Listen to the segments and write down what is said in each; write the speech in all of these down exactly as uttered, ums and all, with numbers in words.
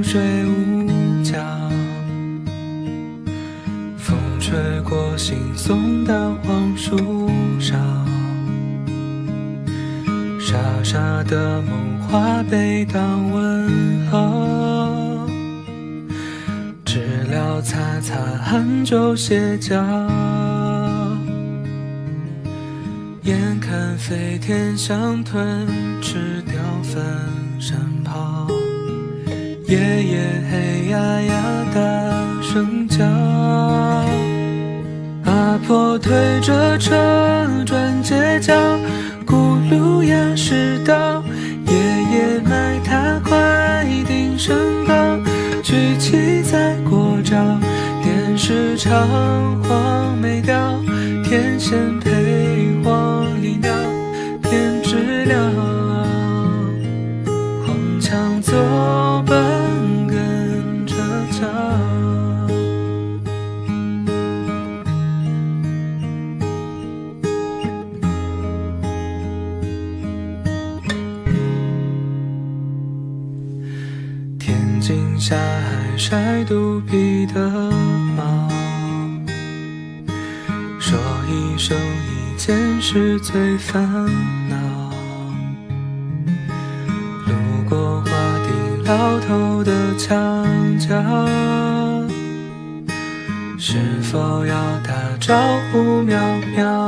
风水无疆，风吹过惺忪的黄树上，傻傻的梦话被当问候，知了擦擦汗就歇脚，眼看飞天想吞吃掉粉山炮，爷爷嘿呀呀大声叫，阿婆推着车转街角，咕噜呀是道，爷爷买他快订身高，举旗在过招，电视唱黄梅调，天仙配黄鹂鸟，偏知了黄腔作伴跟着叫。天津下海晒肚皮的猫，说一生一件事最烦恼，路过花地老头的墙角，是否要打招呼喵喵，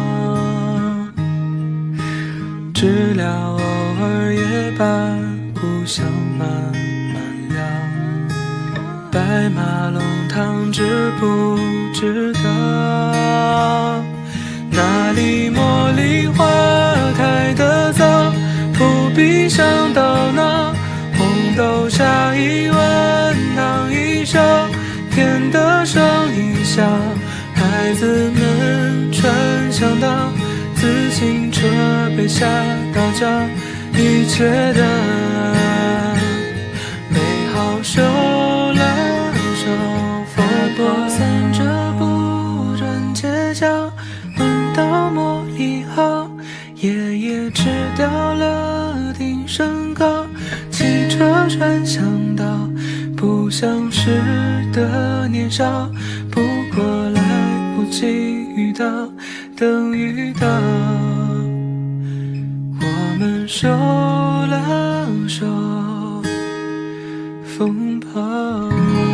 知了偶尔也把故乡慢慢聊，白马龙塘知不知道，哪里茉莉花开得早，不必想到那红豆沙一碗汤一勺，甜的声一笑，孩子们穿巷道，自行车被吓到脚，一切的美好手拉手，佛陀散着步转街角，闻到茉莉好，爷爷吃掉了订身高，骑车穿巷道，不像是的年少，不过来不及遇到，等遇到，我们手拉手，风暴。